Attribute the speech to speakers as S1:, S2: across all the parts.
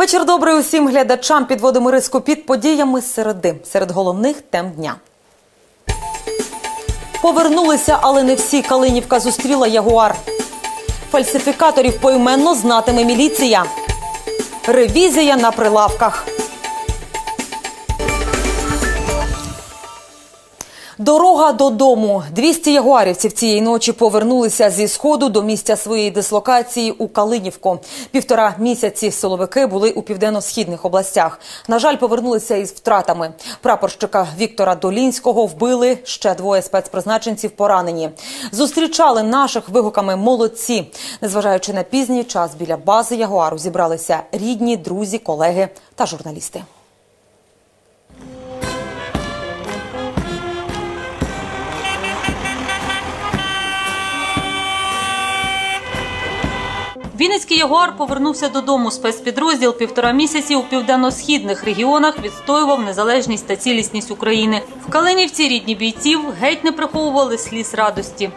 S1: Вечір добрий усім глядачам. Підводимо риску під подіями середи. Серед головних тем дня. Повернулися, але не всі. Калинівка зустріла Ягуар. Фальсифікаторів поіменно знатиме міліція. Ревізія на прилавках. Дорога додому. 200 ягуарівців цієї ночі повернулися зі Сходу до місця своєї дислокації у Калинівку. 1,5 місяці силовики були у південно-східних областях. На жаль, повернулися із втратами. Прапорщика Віктора Долінського вбили, ще 2 спецпризначенців поранені. Зустрічали наших вигуками «молодці». Незважаючи на пізній час, біля бази Ягуару зібралися рідні, друзі, колеги та журналісти.
S2: Вінницький Ягуар повернувся додому. Спецпідрозділ 1,5 місяці у південно-східних регіонах відстоював незалежність та цілісність України. В Калинівці рідні бійців геть не приховували сліз радості.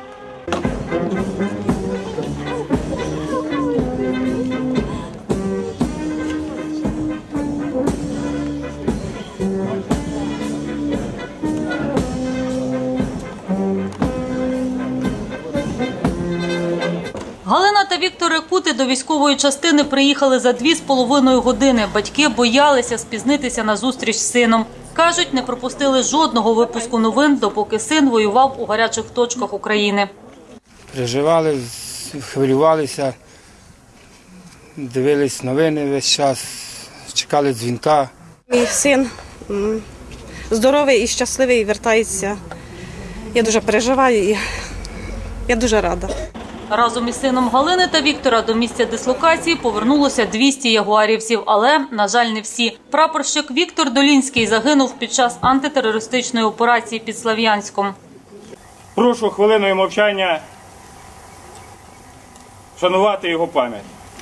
S2: Галина та Віктор Рекути до військової частини приїхали за 2,5 години. Батьки боялися спізнитися на зустріч з сином. Кажуть, не пропустили жодного випуску новин, допоки син воював у гарячих точках України.
S3: Переживали, хвилювалися, дивились новини весь час, чекали дзвінка.
S4: Мій син здоровий і щасливий, вертається. Я дуже переживаю і я дуже рада.
S2: Разом із сином Галини та Віктора до місця дислокації повернулося 200 ягуарівців, але, на жаль, не всі. Прапорщик Віктор Долінський загинув під час антитерористичної операції під Слов'янськом.
S5: Прошу хвилиною мовчання вшанувати його пам'ять.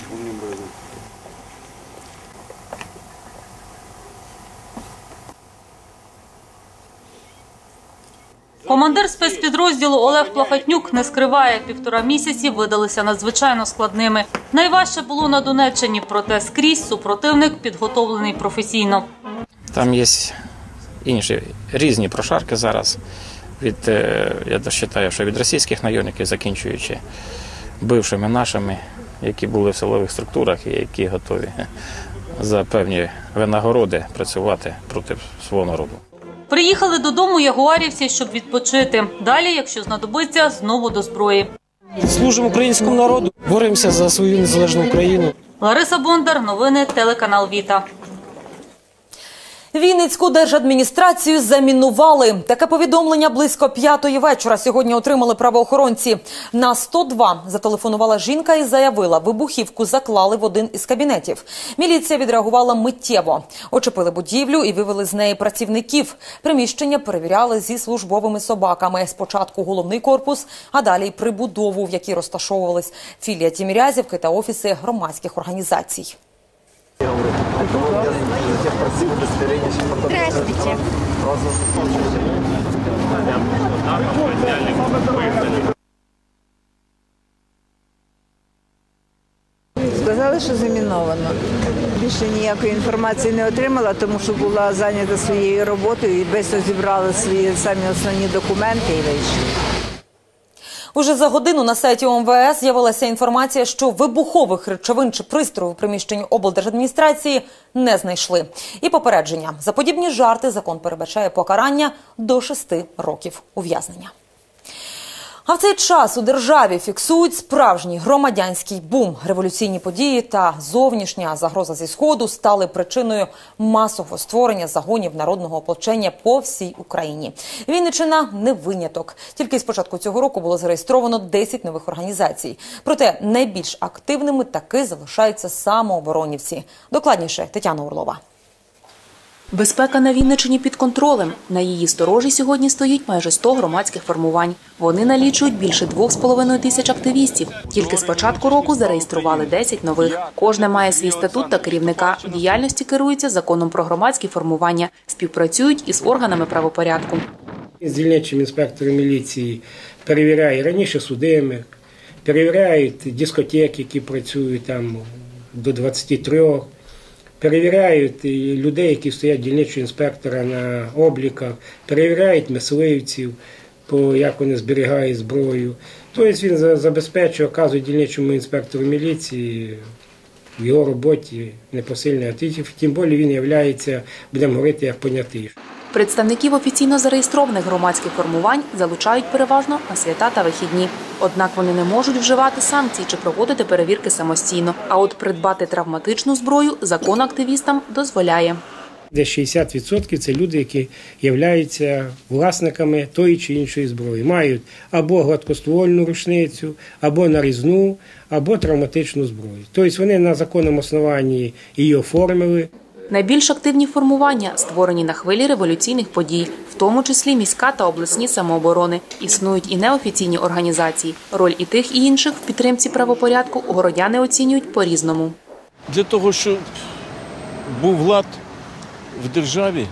S2: Командир спецпідрозділу Олег Плахатнюк не скриває, 1,5 місяці видалися надзвичайно складними. Найважче було на Донеччині, проте скрізь супротивник підготовлений професійно.
S6: Там є інші різні прошарки зараз, я вважаю, що від російських найомників, закінчуючи бившими нашими, які були в силових структурах і які готові за певні винагороди працювати проти свого народу.
S2: Приїхали додому ягуарівці, щоб відпочити. Далі, якщо знадобиться, знову до зброї.
S7: Служимо українському народу, боремося за свою незалежну Україну.
S2: Лариса Бондар, новини, телеканал «Віта».
S1: Вінницьку держадміністрацію замінували. Таке повідомлення близько 5-ї вечора сьогодні отримали правоохоронці. На 102 зателефонувала жінка і заявила, вибухівку заклали в один із кабінетів. Міліція відреагувала миттєво. Очепили будівлю і вивели з неї працівників. Приміщення перевіряли зі службовими собаками. Спочатку головний корпус, а далі прибудову, в якій розташовувались філія Тімірязівки та офіси громадських організацій.
S8: Здравствуйте.
S9: Сказали, що заміновано. Більше ніякої інформації не отримала, тому що була зайнята своєю роботою і швидко зібрала свої самі основні документи і вийшли.
S1: Уже за годину на сайті ОМВС з'явилася інформація, що вибухових речовин чи пристроїв у приміщенні облдержадміністрації не знайшли. І попередження. За подібні жарти закон передбачає покарання до 6 років ув'язнення. А в цей час у державі фіксують справжній громадянський бум. Революційні події та зовнішня загроза зі Сходу стали причиною масового створення загонів народного ополчення по всій Україні. Вінниччина не виняток. Тільки з початку цього року було зареєстровано 10 нових організацій. Проте найбільш активними таки залишаються самооборонівці. Докладніше Тетяна Орлова.
S10: Безпека на Вінниччині під контролем. На її сторожі сьогодні стоїть майже 100 громадських формувань. Вони налічують більше 2,5 тисяч активістів. Тільки з початку року зареєстрували 10 нових. Кожне має свій статут та керівника. Діяльності керуються законом про громадські формування. Співпрацюють із органами правопорядку.
S11: Дільничий інспектор міліції перевіряє раніше судимих, перевіряють дискотеки, які працюють там до 23, перевіряють і людей, які стоять дільничого інспектора на обліках, перевіряють мисливців, як вони зберігають зброю. Тобто він забезпечує, оказує дільничому інспектору міліції в його роботі непосильний, а тим більше він є, будемо говорити, як понятий.
S10: Представників офіційно зареєстрованих громадських формувань залучають переважно на свята та вихідні. Однак вони не можуть вживати санкцій чи проводити перевірки самостійно. А от придбати травматичну зброю закон активістам дозволяє.
S11: Десь 60% – це люди, які являються власниками тої чи іншої зброї. Мають або гладкоствольну рушницю, або нарізну, або травматичну зброю. Тобто вони на законному основанні її оформили.
S10: Найбільш активні формування створені на хвилі революційних подій, в тому числі міська та обласні самооборони. Існують і неофіційні організації. Роль і тих, і інших в підтримці правопорядку городяни оцінюють по-різному.
S8: Для того, щоб був лад в державі,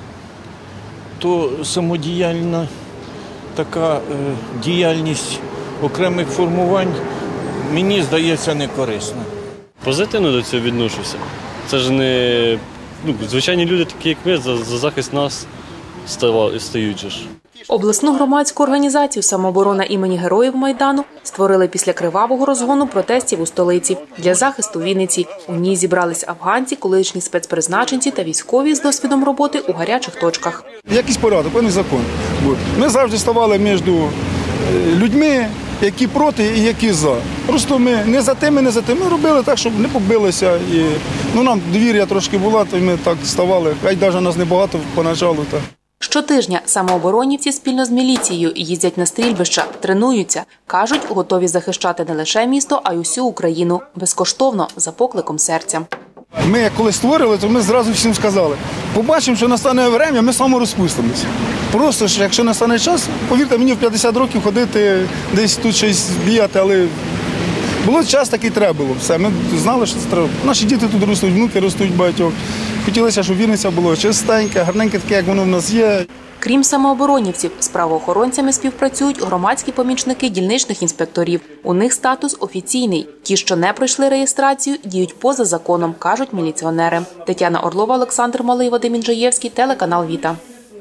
S8: то самодіяльна така діяльність окремих формувань, мені здається, не корисна.
S12: Позитивно до цього відношуся. Це ж не звичайні люди, такі як ми, за захист нас стають.
S10: Обласну громадську організацію «Самооборона імені Героїв Майдану» створили після кривавого розгону протестів у столиці для захисту Вінниці. У ній зібрались афганці, колишні спецпризначенці та військові з досвідом роботи у гарячих точках.
S13: Якийсь порядок, певний закон. Ми завжди ставали між людьми, які проти і які за. Просто ми не за тим, ми робили так, щоб не побилися. І, нам довір'я трошки було, то ми так ставали. Хай навіть нас небагато поначалу.
S10: Щотижня самооборонівці спільно з міліцією їздять на стрільбища, тренуються. Кажуть, готові захищати не лише місто, а й усю Україну. Безкоштовно, за покликом серця.
S13: Ми, коли створили, то ми зразу всім сказали, побачимо, що настане час, ми саморозпустимося. Просто, якщо настане час, повірте мені, в 50 років ходити, десь тут щось бігати, але було час, такий треба було. Все, ми знали, що це треба. Наші діти тут ростуть, внуки ростуть багатьох. Хотілося, щоб Вінниця було чистеньке, гарненьке таке, як воно в нас є.
S10: Крім самооборонівців, з правоохоронцями співпрацюють громадські помічники дільничних інспекторів. У них статус офіційний. Ті, що не пройшли реєстрацію, діють поза законом, кажуть міліціонери. Тетяна Орлова, Олександр Малий, Вадим Інжаєвський, телеканал «Віта».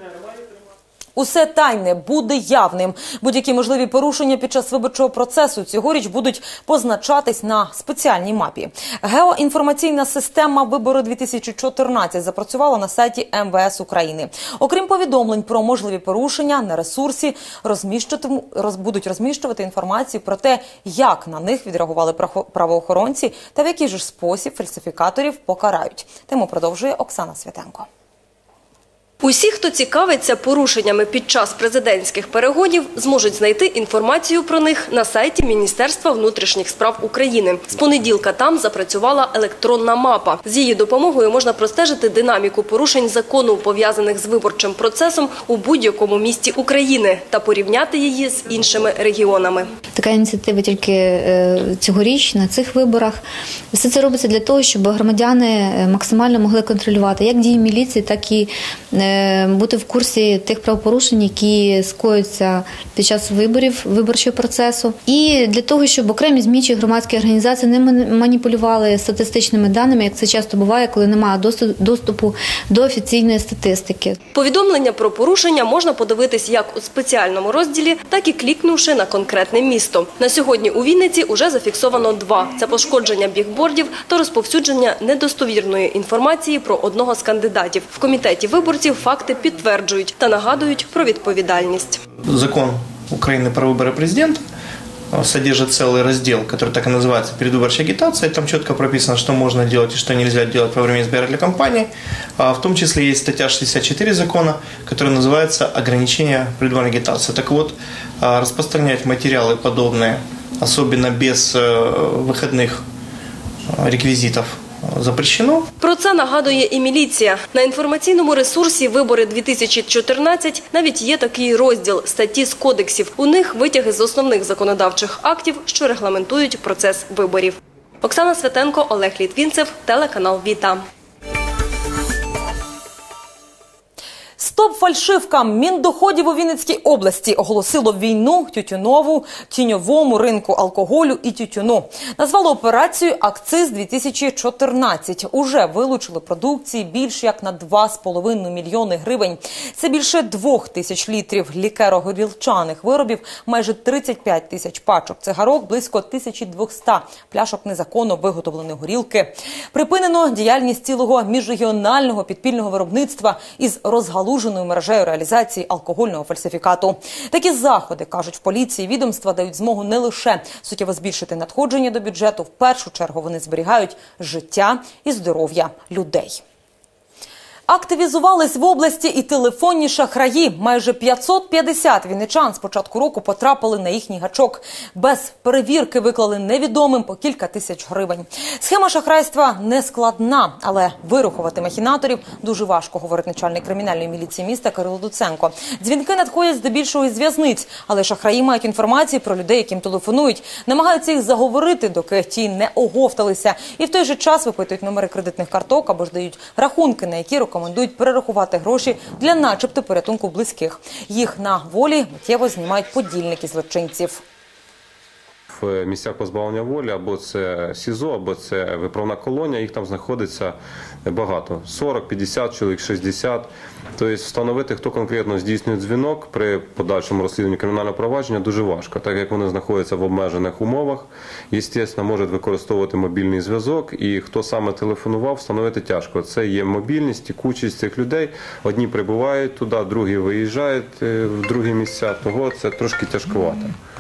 S1: Усе тайне буде явним. Будь-які можливі порушення під час виборчого процесу цьогоріч будуть позначатись на спеціальній мапі. Геоінформаційна система «Вибори-2014» запрацювала на сайті МВС України. Окрім повідомлень про можливі порушення, на ресурсі будуть розміщувати інформацію про те, як на них відреагували правоохоронці та в який же спосіб фальсифікаторів покарають. Тему продовжує Оксана Святенко.
S14: Усі, хто цікавиться порушеннями під час президентських перегонів, зможуть знайти інформацію про них на сайті Міністерства внутрішніх справ України. З понеділка там запрацювала електронна мапа. З її допомогою можна простежити динаміку порушень закону, пов'язаних з виборчим процесом у будь-якому місті України та порівняти її з іншими регіонами.
S15: Така ініціатива тільки цьогоріч на цих виборах. Все це робиться для того, щоб громадяни максимально могли контролювати як дії міліції, так і бути в курсі тих правопорушень, які скоюються під час виборчого процесу. І для того, щоб окремі ЗМІ чи громадські організації не маніпулювали статистичними даними, як це часто буває, коли немає доступу до офіційної статистики.
S14: Повідомлення про порушення можна подивитись як у спеціальному розділі, так і клікнувши на конкретне місто. На сьогодні у Вінниці уже зафіксовано 2. Це пошкодження бігбордів та розповсюдження недостовірної інформації про одного з кандидатів. В комітеті виборців факти підтверджують та нагадують про відповідальність.
S16: Закон України про вибори президента содержит целый раздел, который так и называется «Предвыборчая агитация». Там четко прописано, что можно делать и что нельзя делать во время избирательной кампании. В том числе есть статья 64 закона, которая называется «Ограничение предвыборной агитации». Так вот, распространять материалы подобные, особенно без выходных реквизитов, запрещено.
S14: Про це нагадує і міліція. На інформаційному ресурсі «Вибори-2014» навіть є такий розділ – статті з кодексів. У них витяги з основних законодавчих актів, що регламентують процес виборів. Оксана Святенко, Олег Літвінцев, телеканал «Віта».
S1: Стоп фальшивкам! Міндоходів у Вінницькій області оголосило війну тіньовому ринку алкоголю і тютюну. Назвало операцію «Акциз-2014». Уже вилучили продукції більш як на 2,5 мільйони гривень. Це більше 2000 літрів лікеро-горілчаних виробів, майже 35 тисяч пачок цигарок, близько 1200 пляшок незаконно виготовленої горілки. Припинено діяльність цілого міжрегіонального підпільного виробництва із розгалуженою мережею реалізації алкогольного фальсифікату. Такі заходи, кажуть в поліції, відомства дають змогу не лише суттєво збільшити надходження до бюджету, в першу чергу вони зберігають життя і здоров'я людей. Активізувались в області і телефонні шахраї. Майже 550 вінничан з початку року потрапили на їхній гачок. Без перевірки виклали невідомим по кілька тисяч гривень. Схема шахрайства не складна, але вирахувати махінаторів дуже важко, говорить начальник кримінальної міліції міста Кирило Дуценко. Дзвінки надходять здебільшого із в'язниць, але шахраї мають інформацію про людей, яким телефонують. Намагаються їх заговорити, доки ті не оговталися. І в той же час випитують номери кредитних карток або ж дають рахунки, на які рекомендують перерахувати гроші для начебто порятунку близьких. Їх на волі миттєво знімають подільники злочинців.
S17: В місцях позбавлення волі або це СІЗО, або це виправна колонія, їх там знаходиться багато. 40, 50 чоловік, 60. Тобто встановити, хто конкретно здійснює дзвінок при подальшому розслідуванні кримінального провадження дуже важко, так як вони знаходяться в обмежених умовах, звісно, можуть використовувати мобільний зв'язок, і хто саме телефонував, встановити тяжко. Це є мобільність, текучість цих людей. Одні прибувають туди, другі виїжджають в другі місця, того це трошки тяжковато.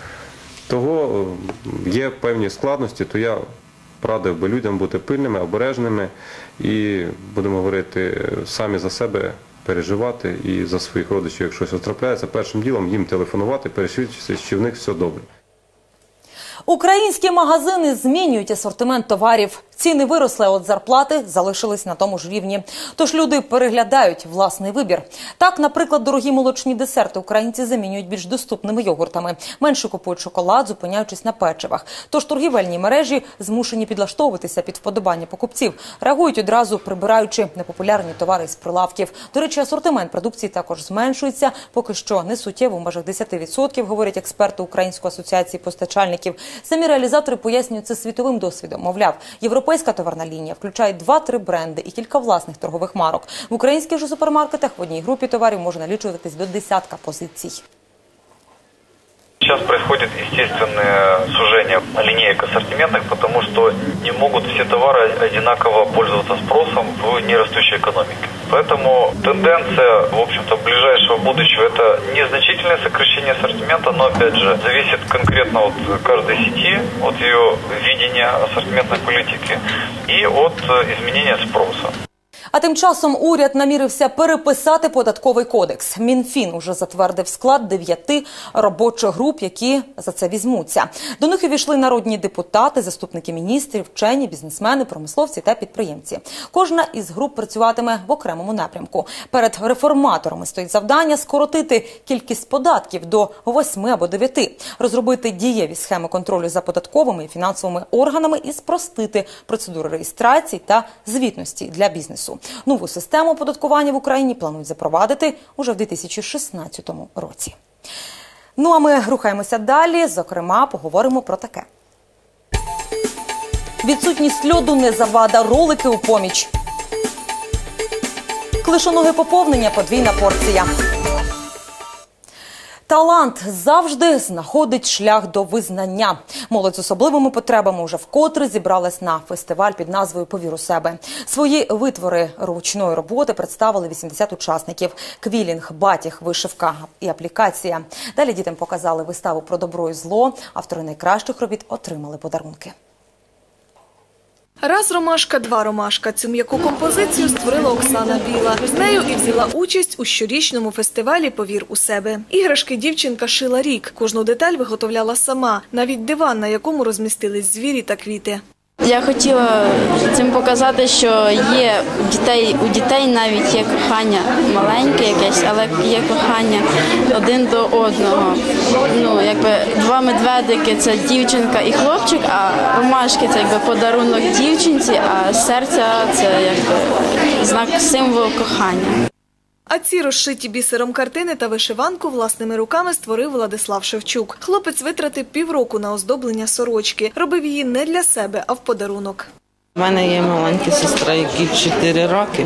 S17: Того є певні складності, то я радив би людям бути пильними, обережними і, будемо говорити, самі за себе переживати і за своїх родичів, якщо щось трапляється, першим ділом їм телефонувати, пересвідчитися, що в них все добре.
S1: Українські магазини змінюють асортимент товарів. Ціни виросли, а от зарплати залишились на тому ж рівні. Тож люди переглядають власний вибір. Так, наприклад, дорогі молочні десерти українці замінюють більш доступними йогуртами. Менше купують шоколад, зупиняючись на печивах. Тож торгівельні мережі змушені підлаштовуватися під вподобання покупців. Реагують одразу, прибираючи непопулярні товари з прилавків. До речі, асортимент продукції також зменшується. Поки що не суттєво, в межах 10%, говорять експерти Української асоціації постачальників. Самі реалізатори пояснюють це світовим досвідом. Мовляв, європейська товарна лінія включає 2-3 бренди і кілька власних торгових марок. В українських же супермаркетах в одній групі товарів може налічуватись до десятка позицій.
S18: Сейчас происходит естественное сужение линеек ассортиментных, потому что не могут все товары одинаково пользоваться спросом в нерастущей экономике. Поэтому тенденция, в общем-то, ближайшего будущего – это незначительное сокращение ассортимента, но, опять же, зависит конкретно от каждой сети, от ее видения ассортиментной политики и от изменения спроса.
S1: А тим часом уряд намірився переписати податковий кодекс. Мінфін уже затвердив склад 9 робочих груп, які за це візьмуться. До них увійшли народні депутати, заступники міністрів, вчені, бізнесмени, промисловці та підприємці. Кожна із груп працюватиме в окремому напрямку. Перед реформаторами стоїть завдання скоротити кількість податків до 8 або 9, розробити дієві схеми контролю за податковими і фінансовими органами і спростити процедури реєстрації та звітності для бізнесу. Нову систему оподаткування в Україні планують запровадити уже в 2016 році. Ну а ми рухаємося далі, зокрема, поговоримо про таке. Відсутність льоду не завада, ролики у поміч. Клишоноге поповнення, подвійна порція. Талант завжди знаходить шлях до визнання. Молодь з особливими потребами уже вкотре зібралась на фестиваль під назвою «Повір у себе». Свої витвори ручної роботи представили 80 учасників. Квілінг, батіг, вишивка і аплікація. Далі дітям показали виставу про добро і зло. Автори найкращих робіт отримали подарунки.
S19: Раз ромашка, два ромашка. Цю м'яку композицію створила Оксана Біла. З нею і взяла участь у щорічному фестивалі «Повір у себе». Іграшки дівчинка шила рік. Кожну деталь виготовляла сама. Навіть диван, на якому розмістились звірі та квіти.
S20: Я хотіла цим показати, що є у дітей навіть є кохання маленьке якесь, але є кохання один до одного. Ну, якби два медведики – це дівчинка і хлопчик, а ромашки – це якби подарунок дівчинці, а серця – це якби знак, символ кохання.
S19: А ці розшиті бісером картини та вишиванку власними руками створив Владислав Шевчук. Хлопець витратив півроку на оздоблення сорочки. Робив її не для себе, а в подарунок.
S21: У мене є маленька сестра, якій 4 роки.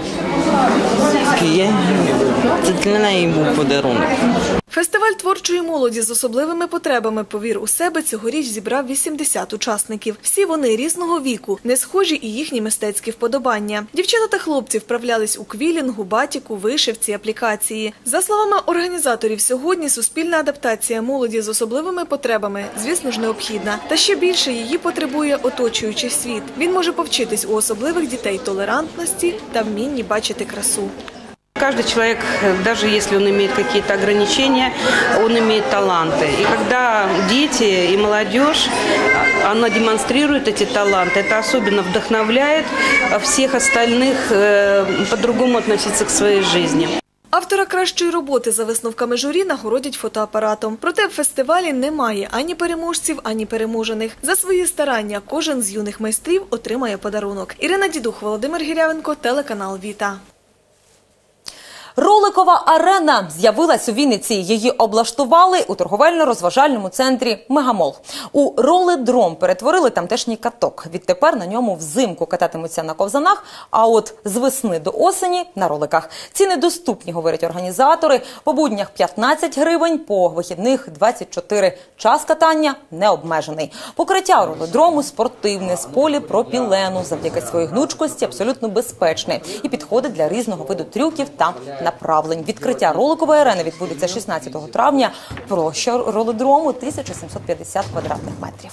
S21: Це для неї був подарунок.
S19: Фестиваль творчої молоді з особливими потребами «Повір у себе» цьогоріч зібрав 80 учасників. Всі вони різного віку, не схожі і їхні мистецькі вподобання. Дівчата та хлопці вправлялись у квілінгу, батіку, вишивці, аплікації. За словами організаторів, сьогодні суспільна адаптація молоді з особливими потребами, звісно ж, необхідна. Та ще більше її потребує оточуючий світ. Він може повчитись у особливих дітей толерантності та вмінні бачити красу.
S22: Каждый человек, даже если он имеет какие-то ограничения, он имеет таланты. И когда дети и молодежь, она демонстрирует эти таланты, это особенно вдохновляет всех остальных по-другому относиться к своей жизни.
S19: Автора кращої роботи за висновками журі нагородять фотоапаратом. Проте в фестивалі немає ані переможців, ані переможених. За свої старання кожен з юних майстрів отримає подарунок. Ірина Дідух, Володимир Гірявенко, телеканал «Віта».
S1: Роликова арена з'явилась у Вінниці. Її облаштували у торговельно-розважальному центрі «Мегамол». У ролидром перетворили тамтешній каток. Відтепер на ньому взимку кататимуться на ковзанах, а от з весни до осені – на роликах. Ціни доступні, говорять організатори. По буднях 15 гривень, по вихідних 24. Час катання не обмежений. Покриття ролидрому спортивне, з поліпропілену. Завдяки своїй гнучкості абсолютно безпечне і підходить для різного виду трюків та направлень. Відкриття роликової арени відбудеться 16 травня. Площа ролидрому 1750 квадратних метрів.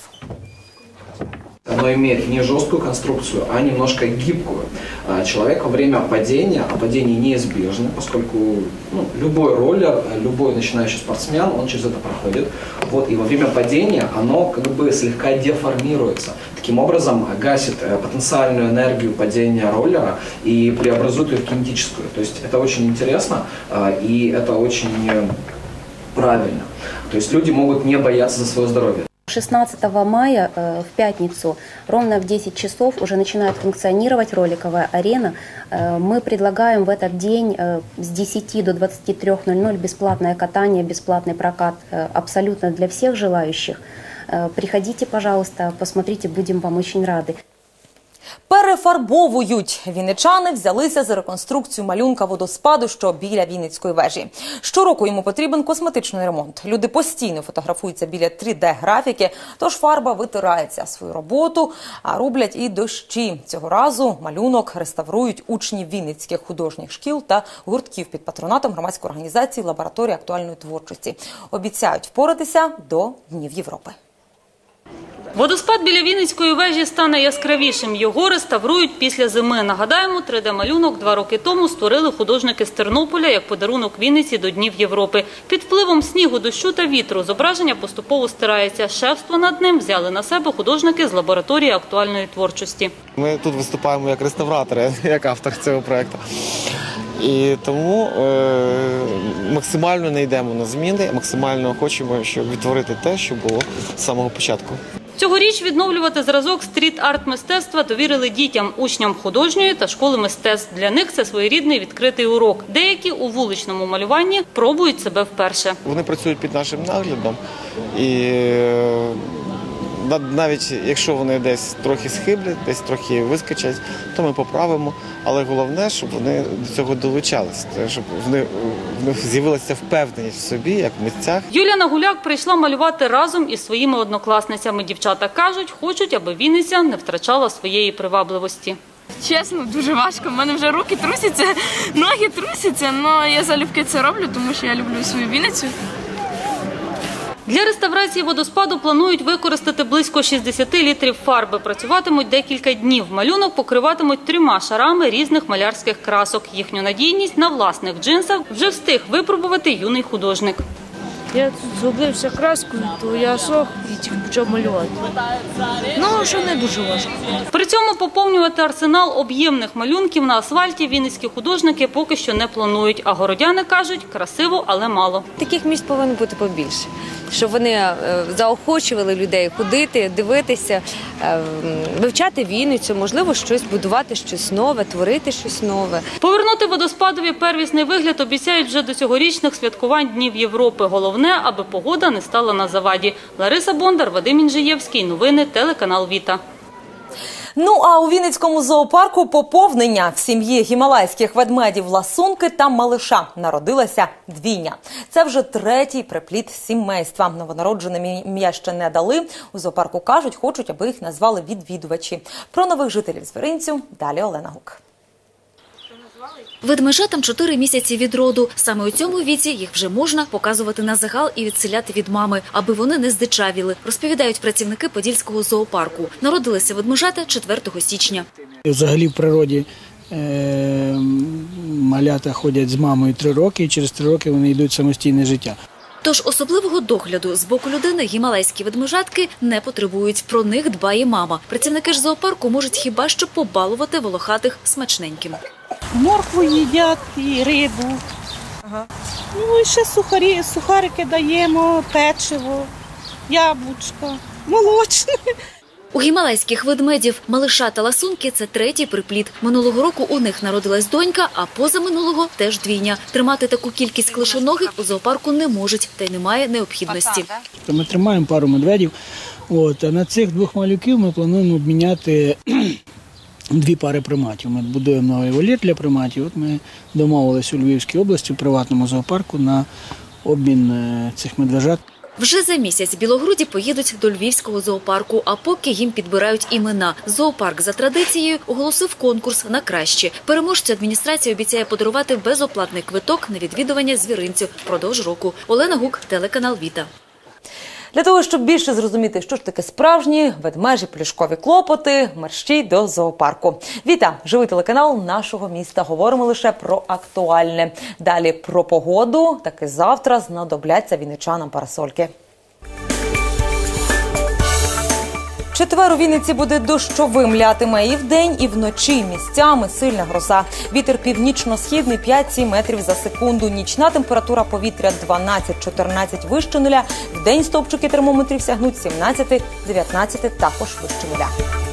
S23: Оно имеет не жесткую конструкцию, а немножко гибкую. Человек во время падения, а падение неизбежно, поскольку любой роллер, любой начинающий спортсмен, он через это проходит. Вот, и во время падения оно как бы слегка деформируется. Таким образом гасит потенциальную энергию падения роллера и преобразует ее в кинетическую. То есть это очень интересно и это очень правильно. То есть люди могут не бояться за свое здоровье.
S24: 16 мая в пятницу ровно в 10 часов уже начинает функционировать роликовая арена. Мы предлагаем в этот день с 10 до 23:00 бесплатное катание, бесплатный прокат абсолютно для всех желающих. Приходите, пожалуйста, посмотрите, будем вам очень рады.
S1: Перефарбовують. Вінничани взялися за реконструкцію малюнка водоспаду, що біля Вінницької вежі. Щороку йому потрібен косметичний ремонт. Люди постійно фотографуються біля 3D-графіки, тож фарба витирається свою роботу, а рублять і дощі. Цього разу малюнок реставрують учні вінницьких художніх шкіл та гуртків під патронатом громадської організації «Лабораторія актуальної творчості». Обіцяють впоратися до Днів Європи.
S2: Водоспад біля Вінницької вежі стане яскравішим. Його реставрують після зими. Нагадаємо, 3D-малюнок 2 роки тому створили художники з Тернополя як подарунок Вінниці до Днів Європи. Під впливом снігу, дощу та вітру зображення поступово стирається. Шефство над ним взяли на себе художники з лабораторії актуальної творчості.
S7: Ми тут виступаємо як реставратори, як автор цього проєкту. І тому максимально не йдемо на зміни, максимально хочемо, щоб відтворити те, що було з самого початку.
S2: Цьогоріч відновлювати зразок стріт-арт-мистецтва довірили дітям, учням художньої та школи мистецтв. Для них це своєрідний відкритий урок. Деякі у вуличному малюванні пробують себе вперше.
S7: Вони працюють під нашим наглядом і навіть якщо вони десь трохи схиблять, десь трохи вискочать, то ми поправимо. Але головне, щоб вони до цього долучалися, щоб в них з'явилася впевненість в собі, як в митцях.
S2: Юлія Нагуляк прийшла малювати разом із своїми однокласницями. Дівчата кажуть, хочуть, аби Вінниця не втрачала своєї привабливості.
S25: Чесно, дуже важко. У мене вже руки трусяться, ноги трусяться, але я залюбки це роблю, тому що я люблю свою Вінницю.
S2: Для реставрації водоспаду планують використати близько 60 літрів фарби. Працюватимуть декілька днів. Малюнок покриватимуть 3 шарами різних малярських красок. Їхню надійність на власних джинсах вже встиг випробувати юний художник.
S3: Я тут зробився краскою, то я сох і тільки почав малювати. Ну, що не дуже важко.
S2: При цьому поповнювати арсенал об'ємних малюнків на асфальті вінницькі художники поки що не планують. А городяни кажуть, красиво, але мало.
S4: Таких місць повинно бути побільше, щоб вони заохочували людей ходити, дивитися, вивчати Вінницю, можливо, щось будувати, щось нове, творити щось нове.
S2: Повернути водоспадові первісний вигляд обіцяють вже до цьогорічних святкувань Днів Європи. Головне, аби погода не стала на заваді. Лариса Бондар, Вадим Інжиєвський. Новини, телеканал Віта.
S1: Ну а у Вінницькому зоопарку поповнення. В сім'ї гімалайських ведмедів Ласунки та Малиша народилася двійня. Це вже третій приплід сімейства. Новонародженим ім'я ще не дали. У зоопарку кажуть, хочуть, аби їх назвали відвідувачі. Про нових жителів звіринцю далі Олена Гук.
S5: Ведмежатам 4 місяці від роду. Саме у цьому віці їх вже можна показувати на загал і відселяти від мами, аби вони не здичавіли, розповідають працівники Подільського зоопарку. Народилися ведмежата 4 січня.
S6: Взагалі в природі малята ходять з мамою 3 роки, і через 3 роки вони йдуть в самостійне життя.
S5: Тож особливого догляду з боку людини гімалайські ведмежатки не потребують. Про них дбає мама. Працівники ж зоопарку можуть хіба що побалувати волохатих смачненьким.
S9: Моркву їдять і рибу. Ну і ще сухарики даємо, печиво, яблучко, молочне.
S5: У гімалайських ведмедів Малиша та Ласунки – це третій приплід. Минулого року у них народилась донька, а позаминулого – теж двійня. Тримати таку кількість клишоногих у зоопарку не можуть, та й немає необхідності.
S6: Ми тримаємо пару медведів, а на цих 2 малюків ми плануємо обміняти 2 пари приматів. Ми будуємо новий вольєр для приматів. От ми домовились у Львівській області в приватному зоопарку на обмін цих медвежат.
S5: Вже за місяць білогруді поїдуть до Львівського зоопарку, а поки їм підбирають імена. Зоопарк за традицією оголосив конкурс на краще. Переможцю адміністрація обіцяє подарувати безоплатний квиток на відвідування звіринцю впродовж року. Олена Гук, телеканал Віта.
S1: Для того, щоб більше зрозуміти, що ж таке справжні ведмежі плюшкові клопоти, мерщій до зоопарку. Віта, живий телеканал нашого міста. Говоримо лише про актуальне. Далі про погоду. Таки завтра знадобляться вінничанам парасольки. Четвер у Вінниці буде дощовим, лятиме і вдень, і вночі. Місцями сильна гроза. Вітер північно-східний 5-7 метрів за секунду. Нічна температура повітря 12-14 вище нуля. Вдень стовпчики термометрів сягнуть 17-19, також вище нуля.